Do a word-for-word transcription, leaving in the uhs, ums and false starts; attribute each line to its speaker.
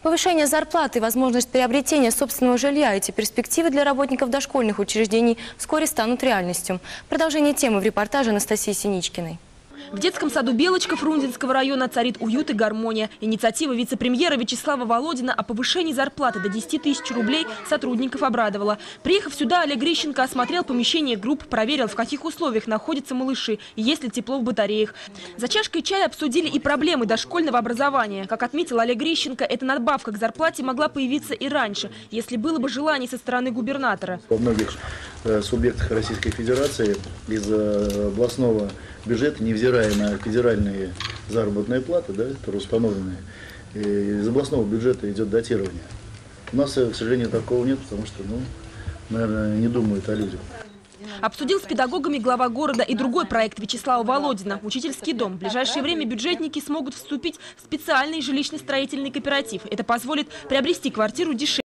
Speaker 1: Повышение зарплаты, возможность приобретения собственного жилья – эти перспективы для работников дошкольных учреждений вскоре станут реальностью. Продолжение темы в репортаже Анастасии Синичкиной.
Speaker 2: В детском саду «Белочка» Фрунзенского района царит уют и гармония. Инициатива вице-премьера Вячеслава Володина о повышении зарплаты до десяти тысяч рублей сотрудников обрадовала. Приехав сюда, Олег Грищенко осмотрел помещение групп, проверил, в каких условиях находятся малыши и есть ли тепло в батареях. За чашкой чая обсудили и проблемы дошкольного образования. Как отметил Олег Грищенко, эта надбавка к зарплате могла появиться и раньше, если было бы желание со стороны губернатора.
Speaker 3: Во многих э, субъектах Российской Федерации из э, областного бюджета, невзирая на федеральные заработные платы, да, которые установлены, из областного бюджета идет датирование. У нас, к сожалению, такого нет, потому что, ну, наверное, не думают о людях.
Speaker 2: Обсудил с педагогами глава города и другой проект Вячеслава Володина – «Учительский дом». В ближайшее время бюджетники смогут вступить в специальный жилищно-строительный кооператив. Это позволит приобрести квартиру дешевле.